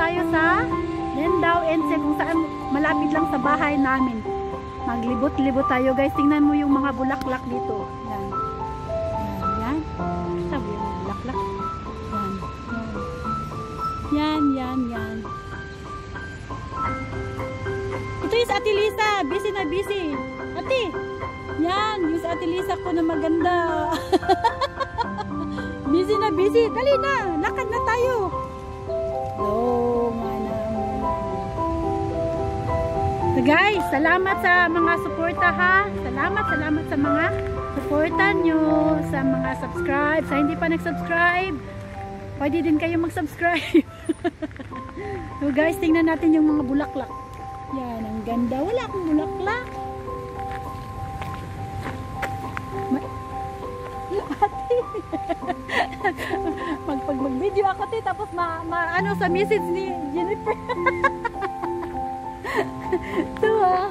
tayo sa Lindao NC kung saan malapit lang sa bahay namin. Maglibot-libot tayo guys. Tingnan mo yung mga bulaklak dito. Yan. Yan. Sabi yung bulaklak. Yan. Yan. Ito yung sa Ate Lisa. Busy na busy. Ate. Yan. Yung sa Ate Lisa ko na maganda. Busy na busy. Dali na. Lakad na tayo. So guys, salamat sa mga suporta ha. Salamat sa mga suporta nyo, sa mga subscribe, sa hindi pa nag-subscribe. Pwede din kayo mag-subscribe. So guys, tingnan natin yung mga bulaklak. Yan, ang ganda. Wala akong bulaklak. Mag-video ako tapos ano sa message ni Jennifer. Ito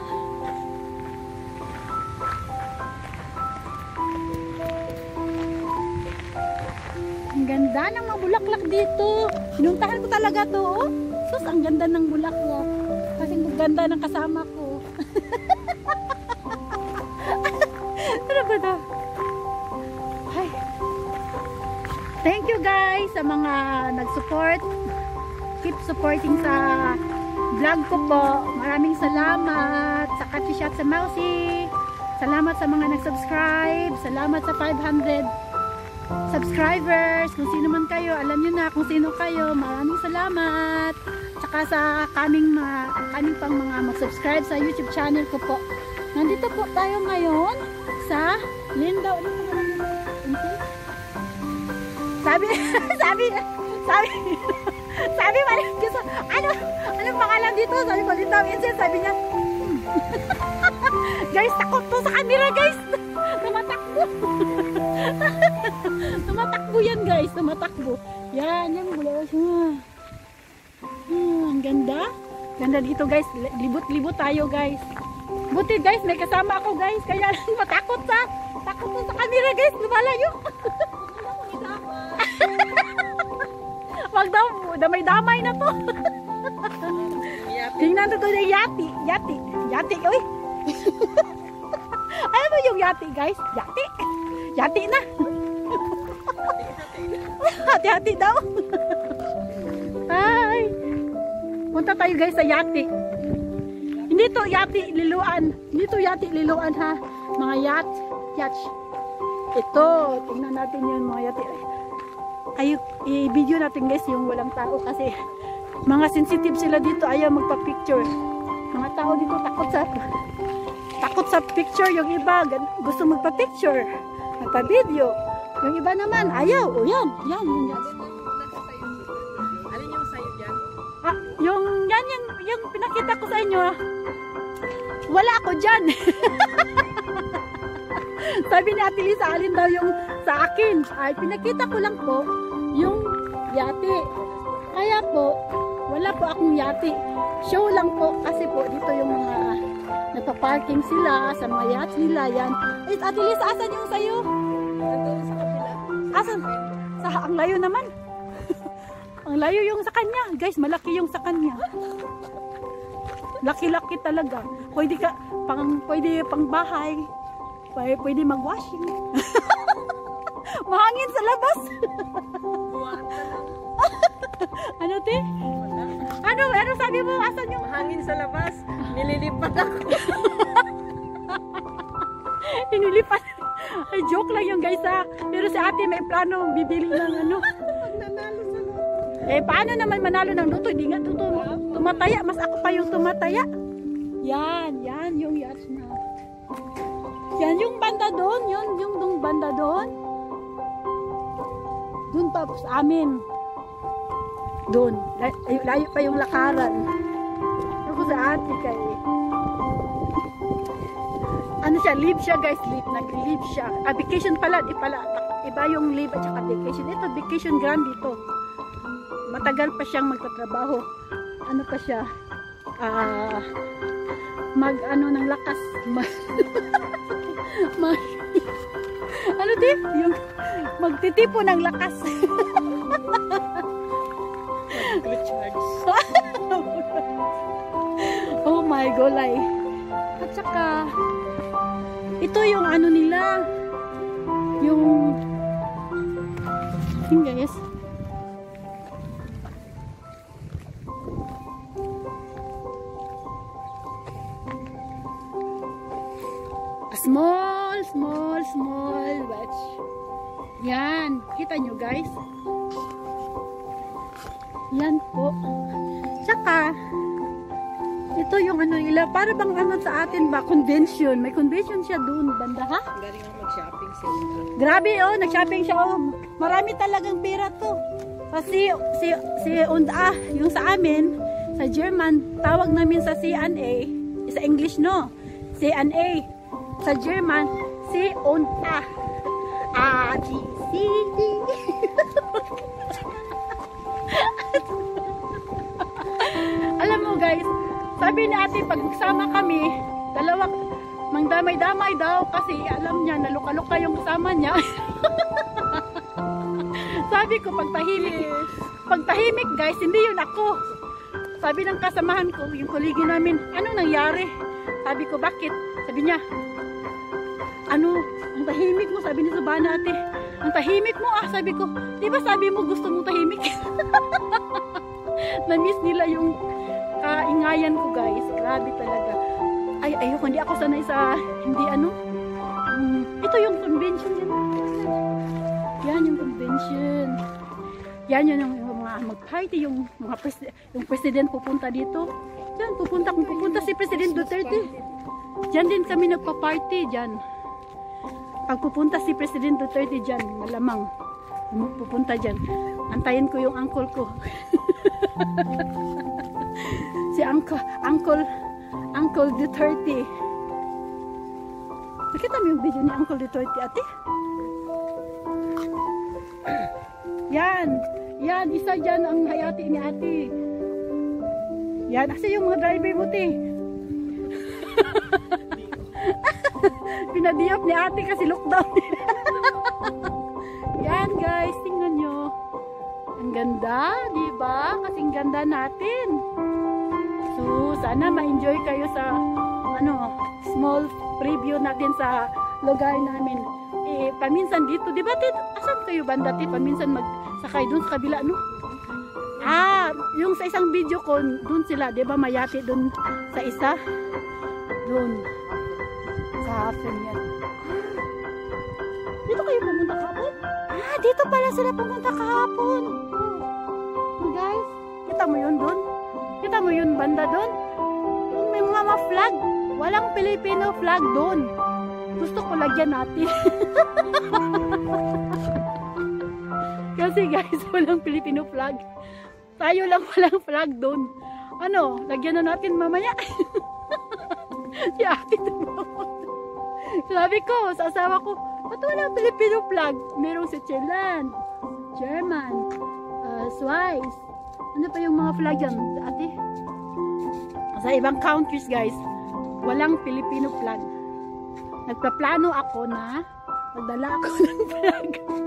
ang ganda ng mga bulaklak dito. Sinuntahan ko talaga to. Oh. Sus, ang ganda ng bulaklak. Kasi ang ganda ng kasama ko. Ano ba ito? Ay. Thank you guys sa mga nag-support. Keep supporting sa vlog ko po. Maraming salamat sa Kachi Shot sa Mausi. Salamat sa mga nag-subscribe. Salamat sa 500 subscribers. Kung sino man kayo, alam nyo na kung sino kayo. Maraming salamat. Tsaka sa kaming pang mga mag-subscribe sa YouTube channel ko po. Nandito po tayo ngayon sa Lindao. Sabi maling gusto, anong pangalan dito? Sabi ko dito, Vincent, sabi niya, guys, takot to sa camera, guys. Tumatakbo. Tumatakbo yan, guys. Tumatakbo. Yan, yung bulaklak. Ang ganda. Ganda dito, guys. Libot-libot tayo, guys. Buti, guys, may kasama ako, guys. Kaya matakot sa camera, guys. Lumalayo. Wag daw, damay-damay na to. Tingnan to yung yati, uy. Ano ba yung yati, guys? Yati na. Hati-hati daw. Ay. Punta tayo guys sa yati. Hindi to yati liluan ha. Mga yacht. Ito, tingnan natin yung mga yati. I-video natin guys yung walang tao kasi mga sensitive sila dito, ayaw magpa-picture. Mga tao dito takot sa picture. Yung iba gusto magpa-picture, magpa-video. Yung iba naman ayaw. O yan. Alin yung sayo dyan? Yung pinakita ko sa inyo. Wala ako dyan. Sabi ni Ate Lisa, alin daw yung sa akin. Ay, pinakita ko lang po yung yati. Kaya po, wala po akong yati. Show lang po kasi po dito yung mga nagpa-parking sila sa mga yachts nila yan. Eh, Ate Lisa, asan yung sayo? Nandun sa kapila. Asan? Ang layo naman. Ang layo yung sa kanya. Guys, malaki yung sa kanya. Laki-laki talaga. Pwede pang bahay. Pwede mag-washing. Mahangin sa labas. Ano te? Ano sabi mo? Asan yung Mahangin sa labas? Nililipat ako. Inilipat. Ay, joke lang yung guys ha. Pero si ate may plano bibili ng ano. Pag nanalo sa luto. Paano naman manalo ng luto? Hindi nga tumataya. Mas ako pa yung tumataya. Yan yung yacht na. Yan yung banda doon. Yung banda doon. Doon pa sa amin. Doon. Layo pa yung lakaran. Ako sa ate kay. Ano siya? Leave siya guys. Nag-leave siya. Vacation pala. Iba yung leave at saka vacation. Ito vacation grand dito. Matagal pa siyang magtatrabaho. Ano pa siya? Ng lakas. Ano din? Yung magtitipo ng lakas. Recharge. Oh my golay. At saka, ito yung ano nila. Yung, yun guys. Small batch. Yan. Kita nyo guys. Yan po. Tsaka, ito yung ano nila. Para bang ano sa atin ba? Convention. May convention siya doon. Banda ha? Galing ako mag-shopping sa inyo. Grabe oh. Nag-shopping siya oh. Marami talagang pera to. Kasi si Unda, yung sa amin, sa German, tawag namin sa CNA. Sa English no. CNA. Sa German, si Unda. A, G, C, D. Alam mo guys, sabi ni ate pag magsama kami, dalawa, mangdamay-damay daw kasi alam niya na luka-luka yung kasama niya. Sabi ko pag tahimik guys, hindi yun ako. Sabi ng kasamahan ko, yung kolegi namin, anong nangyari? Sabi ko, bakit? Sabi niya, ano, ang tahimik mo, sabi ni Subana ate. Ang tahimik mo sabi ko, di ba sabi mo gusto mong tahimik? Na-miss nila yung kaingayan ko guys. Grabe talaga. Ay, ayoko, hindi ako sanay sa, hindi ano. Ito yung convention yan. Yan yung convention. Yan yung mga mag-party, yung mga yung president pupunta dito. Diyan, kung pupunta si President Duterte. Diyan din kami nagpa-party, diyan. Pag pupunta si President Duterte diyan, malamang pupunta diyan. Antayin ko yung uncle ko. Si Uncle Duterte. Nakita mo yung video ni Uncle Duterte, ate? Yan, isa dyan ang hayati ni ate. Yan, kasi yung mga driver mo, te. Pinadiop ni ate kasi lockdown. Yan guys, tingnan nyo. Ang ganda, di ba? Kasing ganda natin. So, sana ma-enjoy kayo sa small preview natin sa lugar namin. Paminsan dito, di ba? Asan kayo banda? Paminsan magsakay dun sa kabila, no? Yung sa isang video ko, dun sila, di ba? Mayati dun sa isa. Dun. Sa Hafen yan. Dito kayo pumunta kahapon? Dito pala sila pumunta kahapon. Guys, kita mo yun dun? Kita mo yun banda dun? May mga flag. Walang Filipino flag dun. Gusto ko lagyan natin. Kasi guys, walang Filipino flag. Tayo lang walang flag dun. Lagyan na natin mamaya. Si ate sabi ko sa asawa ko, ba't walang Filipino flag? Merong si Chilean, German, Swiss. Ano pa yung mga flag dyan, ate? Sa ibang countries guys, walang Filipino flag. Nagpaplano ako na magdala ako ng flag.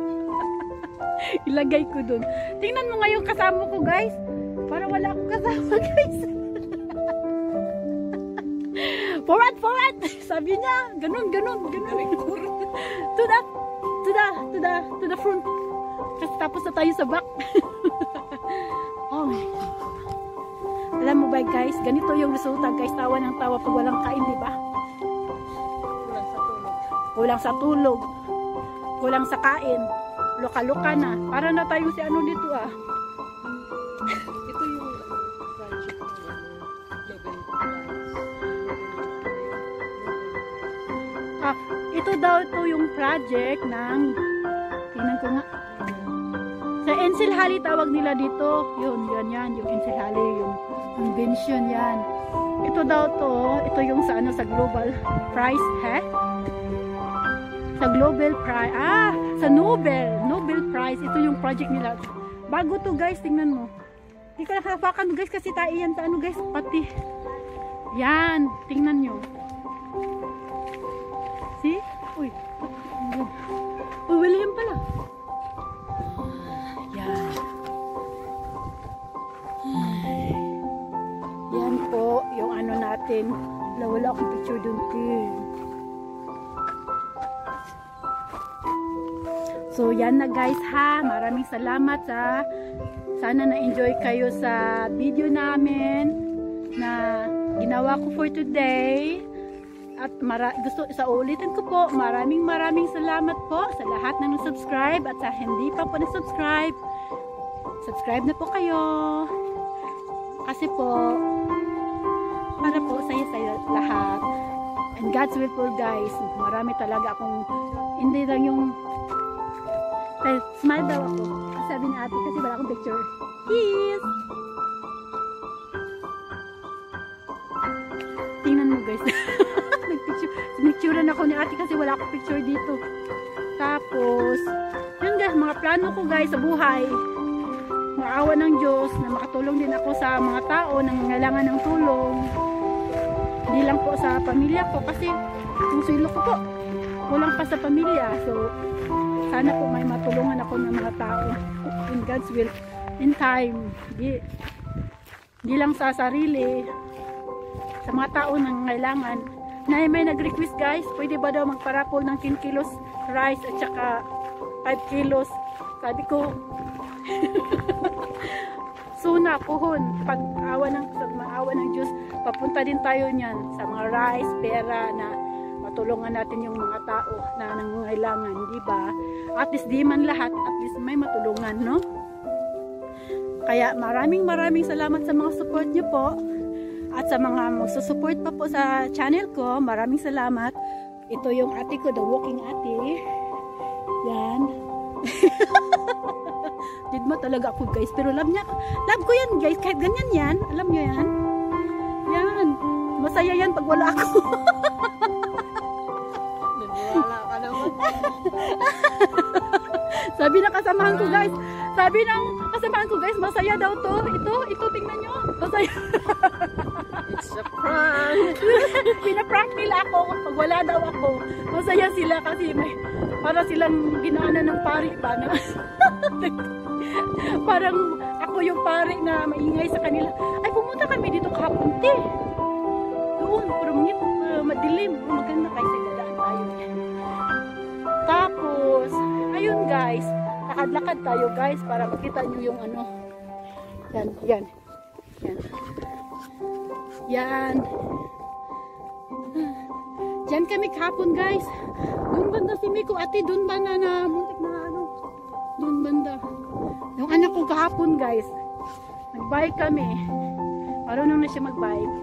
Ilagay ko dun. Tingnan mo nga yung kasama ko guys. Para wala akong kasama guys. Forward! Sabi niya, ganun. To the front. Kasi tapos na tayo sa back. Oh my God. Alam mo ba guys, ganito yung resulta guys. Tawa ng tawa pag walang kain, di ba? Kulang sa tulog. Kulang sa kain. Luka-luka na. Para na tayo si ano dito Ito yung project ito daw yung project ng tingnan ko nga. Sa Encel Halley tawag nila dito. Yun, yung Encel Halley, yung convention yan. Ito daw ito yung sa sa Global Prize, sa Global Prize, sa Nobel Prize, ito yung project nila. Bago to guys, tingnan mo. Hindi ka nakapakan guys kasi tayo yan sa guys, pati. Yan, tingnan nyo. See? Uy, William pala. Yan. natin. Wala akong picture dun, Tin. So, yan na guys ha. Maraming salamat sa sana na-enjoy kayo sa video namin na ginawa ko for today. At gusto sa ulitin ko po, maraming salamat po sa lahat na nag-subscribe at sa hindi pa po na-subscribe. Subscribe na po kayo. Kasi po, para po saya lahat. And God's will po guys. Marami talaga akong, hindi lang yung smile daw ako. Sabi ni ate kasi wala akong picture. Cheese! Tingnan mo guys. Nagpicturean ako ni ate kasi wala akong picture dito. Tapos, yun guys, mga plano ko guys sa buhay. Maawa ng Diyos na makatulong din ako sa mga tao na nangangailangan ng tulong. Hindi lang po sa pamilya ko kasi yung sweldo ko po kulang pa sa pamilya. So, sana po may matulungan ako ng mga tao in God's will, in time. Hindi lang sa sarili, sa mga tao nang kailangan. Na may nag-request guys, pwede ba daw magparapol ng 10 kilos rice at saka 5 kilos. Sabi ko, suna, puhon, pag-awa ng Diyos, papunta din tayo niyan sa mga rice, pera na matulungan natin yung mga tao na nangangailangan, di ba? At least di man lahat, at least may matulungan, no? Kaya maraming salamat sa mga support niyo po. At sa mga magsusupport pa po sa channel ko, maraming salamat. Ito yung ate ko, the walking ate. Yan. Didma talaga ako guys, pero love ko yan guys, kahit ganyan yan, alam nyo yan. Yan. Masaya yan pag wala ako. Naniwala ka naman. Sabi ng kasamahan ko guys, masaya daw to. Ito tingnan nyo. Masaya. It's a prank. Pinaprank nila ako pag wala daw ako. Masaya sila kasi may para silang ginaana ng pari ba na. Parang ako yung pari na maingay sa kanila. Ay, pumunta kami dito kahapon, te. Doon, pero madilim. Maganda kasi dadaan tayo. Tapos, ayun guys, lakad-lakad tayo guys para makita nyo yung ano. Yan. Diyan kami kahapon guys. Doon banda si Miko, ate, doon banda na muntik na ano. Doon banda. Yung anak ko kahapon guys. Nag-bike kami. Marunong na siya mag-bike.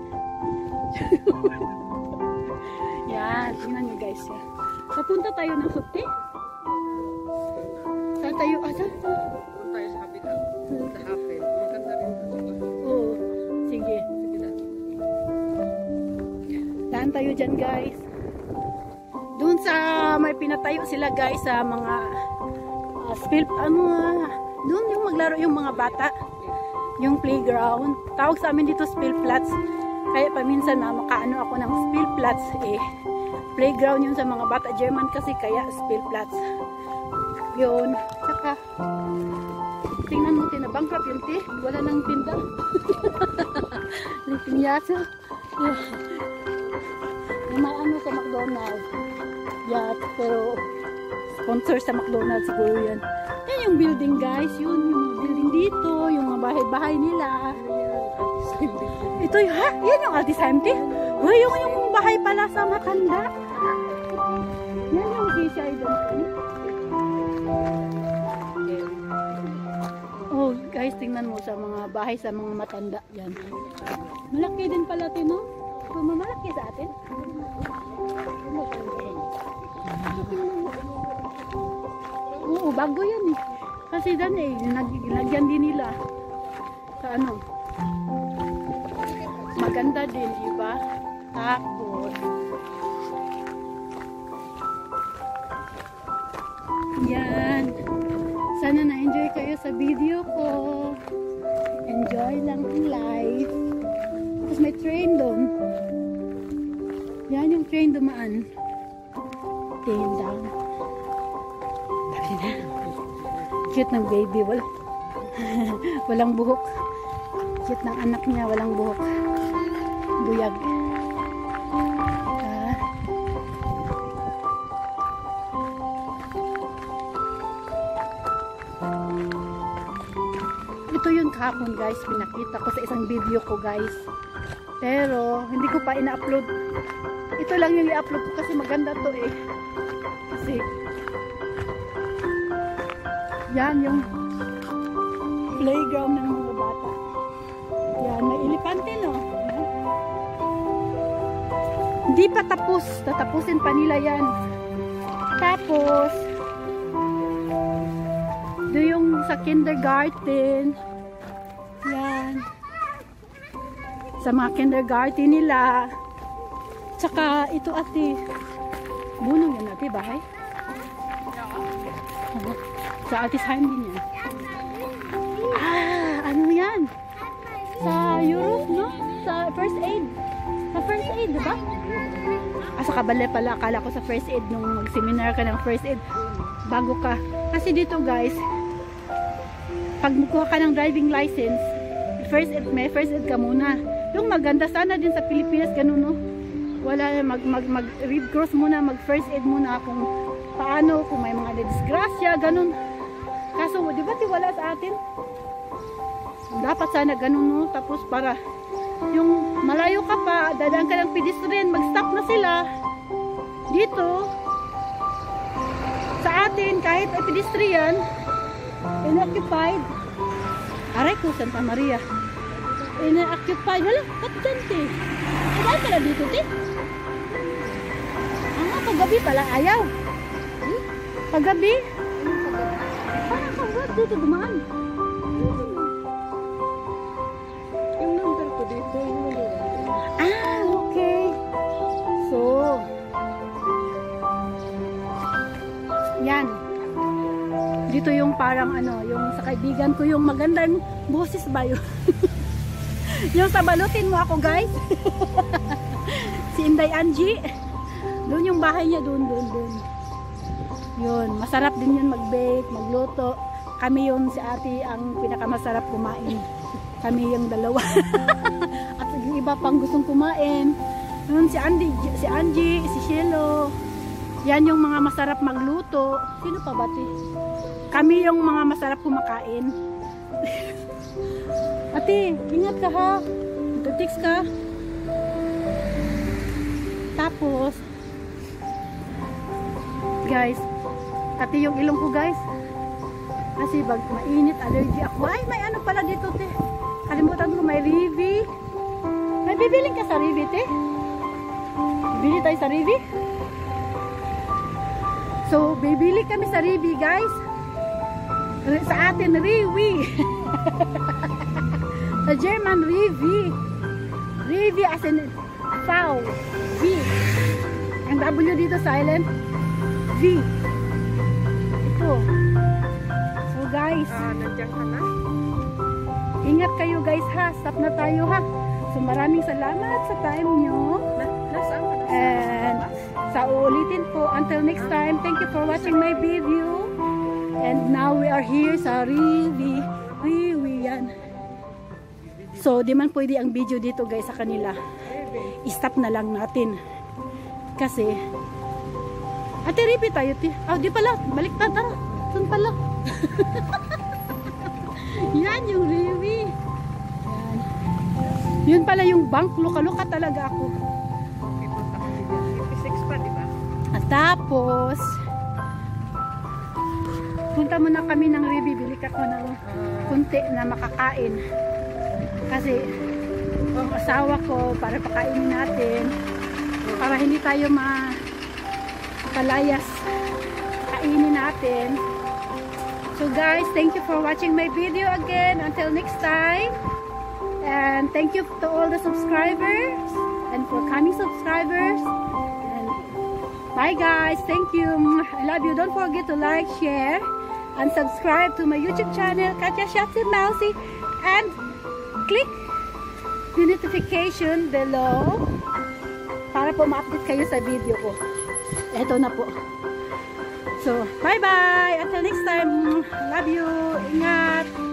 Yan, tingnan nyo guys. Yan. Papunta tayo ng Sukti. Saan tayo? Saan? Tayo sa kapital. Sa hapin. Maganda rin. Oo. Sige. Daan tayo dyan guys. Doon sa may pinatayo sila guys sa mga doon yung maglaro yung mga bata. Yung playground. Tawag sa amin dito Spielplatz. Kaya paminsan na makaano ako ng Spielplatz playground yun sa mga bata. German kasi kaya Spielplatz. Yun. Tsaka tingnan mo, bankrupt yung tea. Wala nang tinda. Lipinyasa. May ano sa McDonald's. Yeah, pero sponsor sa McDonald's siguro yan. Yan yung building guys. Yun yung building dito. Yung mga bahay-bahay nila. Ito yung, yan yung Altisante. Uy, yung bahay pala sa matanda. Yan yung seaside doon. Oh, guys, tingnan mo sa mga bahay sa mga matanda. Yan. Malaki din pala ito, no? Malaki sa atin. Oo, bago yan eh. Kasi dan nilagyan din nila. Sa ano. Maganda din, diba? Tapos yan. Sana na-enjoy kayo sa video ko. Enjoy lang ang life. Tapos may train doon. Yan yung train dumaan. Tingin down. Sabi na. Cute ng baby. Walang buhok. Cute ng anak niya. Walang buhok. Buyag. Ito yung kahapon guys, pinakita ko sa isang video ko guys. Pero hindi ko pa ina-upload. Ito lang yung i-upload ko kasi maganda to eh. Kasi yan yung playground ng mga bata. Yan, may elepante no. Yan. Hindi pa tapos. Tatapusin pa nila yan. Tapos do yung sa kindergarten. Yan. Sa mga kindergarten nila. Tsaka ito ate. Bunong yan ate, bahay? Sa Atis Heim din yan. Ano yan? Sa Europe, no? Sa first aid. Sa first aid, diba? Sa kabale pala. Akala ko sa first aid nung mag-seminar ka ng first aid. Bago ka. Kasi dito guys, pag magkuha ka ng driving license, may first aid ka muna. Yung maganda sana din sa Pilipinas, ganun, no? Wala, mag-red cross muna, mag-first aid muna kung paano, kung may mga disgrasya, ganun. Kaso, di ba wala sa atin? Dapat sana ganun, no? Tapos para yung malayo ka pa, dadaan ka ng pedestrian, mag-stop na sila. Dito, sa atin, kahit ay pedestrian, inoccupied. Aray ko, Santa Maria. Inoccupied. Hala, ba't dyan, te? Ay, pala dito, te? Paggabi pala, ayaw. Paggabi? Parang kagad dito dumaan. Yung number ko dito, yung Okay. So, yan. Dito yung parang ano, yung sa kaibigan ko, yung magandang boses ba yun? Yung sabalutin mo ako guys. Si Inday Angie. Doon yung bahay niya, doon. Yun, masarap din yun mag-bake, magluto. Kami yun, si ate ang pinakamasarap kumain. Kami yung dalawa. At yung iba pang gustong kumain. Yun, si Angie, si Shelo. Yan yung mga masarap magluto. Sino pa ba ito? Kami yung mga masarap kumakain. Ate, ingat ka ha. Tutiks ka. Tapos, guys, pati yung ilong ko guys. Kasi bag mainit, allergy ako. Ay, may ano pala dito, te. Kalimutan ko, may Rivi. May bibiling ka sa Rivi, te? Bibili tayo sa Rivi? So, bibili kami sa Rivi, guys. Sa atin, Rivi. Sa German, Rivi. Rivi as in foul. V. Ang W dito silent. V. Ito. So, guys. nandiyan ka na? Ingat kayo, guys, ha. Stop na tayo, ha. So, maraming salamat sa time nyo. Nasaan ka na? And sa uulitin po, until next time, thank you for watching my video. And now we are here sa Rivi yan. So di man pwede ang video dito guys sa kanila. I-stop na lang natin. Kasi ate Rivi tayo ti. Di pala, baliktad tara. Saan pala? Yan yung Rivi. Yan. Yun pala yung bank. Luka-luka talaga ako. At tapos punta muna kami ng Rivi, bili ka ko ng kunti na makakain kasi ang asawa ko para pakainin natin para hindi tayo makalayas, kainin natin. So guys, thank you for watching my video again. Until next time, and thank you to all the subscribers and for coming subscribers. Bye guys, thank you. I love you. Don't forget to like, share, and subscribe to my YouTube channel, Katya Shatsi Mousy, and click the notification below para po ma-update kayo sa video ko. Ito na po. So, bye bye. Until next time. Love you. Ingat.